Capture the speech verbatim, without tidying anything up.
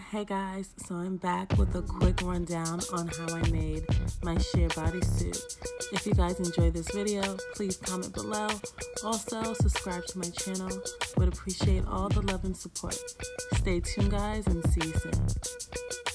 Hey guys, so I'm back with a quick rundown on how I made my sheer bodysuit. If you guys enjoyed this video, please comment below. Also, subscribe to my channel. Would appreciate all the love and support. Stay tuned guys and see you soon.